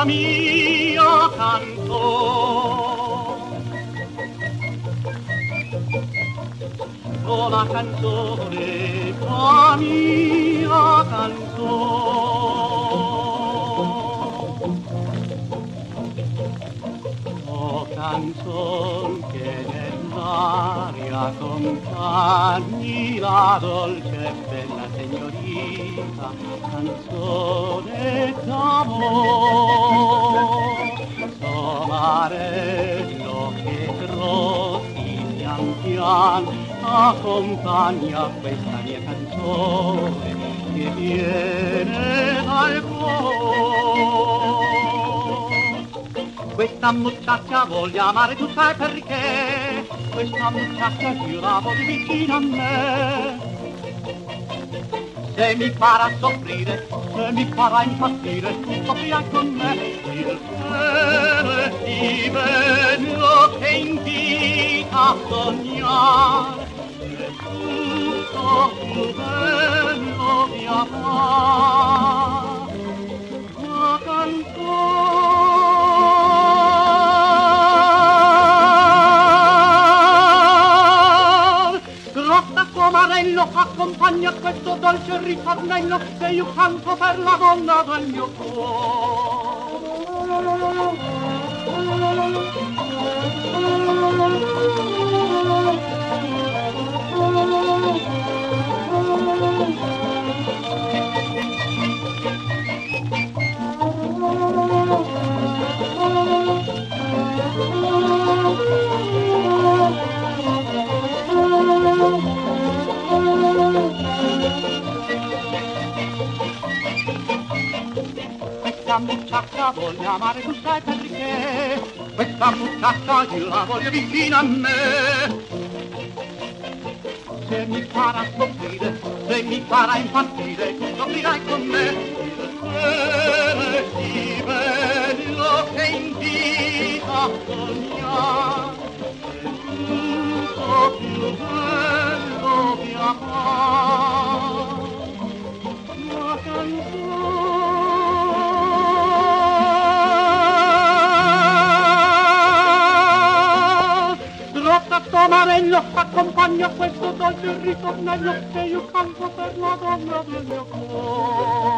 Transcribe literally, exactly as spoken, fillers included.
la mia canzone, oh la canzone, la mia canzone, oh canzone che nell'aria accompagni la dolce e bella signorina, canzone d'amore, somarello che trotti pian pian accompagna questa mia canzone che viene dal cuore. Questa mucciaccia voglio amare, tu sai perché, questa mucciaccia io la voglio vicino a me. Se mi farà soffrire, se mi farà impazzire, tu soffrirai con me. Il cielo è di bello che invita a sognare, è tutto più bello di amare. La canzone Marello accompagna questo dolce ritornello che io canto per la donna del mio Questa mucciaccia voglio amare, tu sai perché, questa mucciaccia io la voglio vicino a me. Se mi farà soffrire, se mi farà impazzire, tu soffrirai con me. Il cielo è sì bello che invita a sognare, è tutto più bello di amare. La canzone Marello accompagna questo dolce ritornello che io canto per la donna del mio cuore.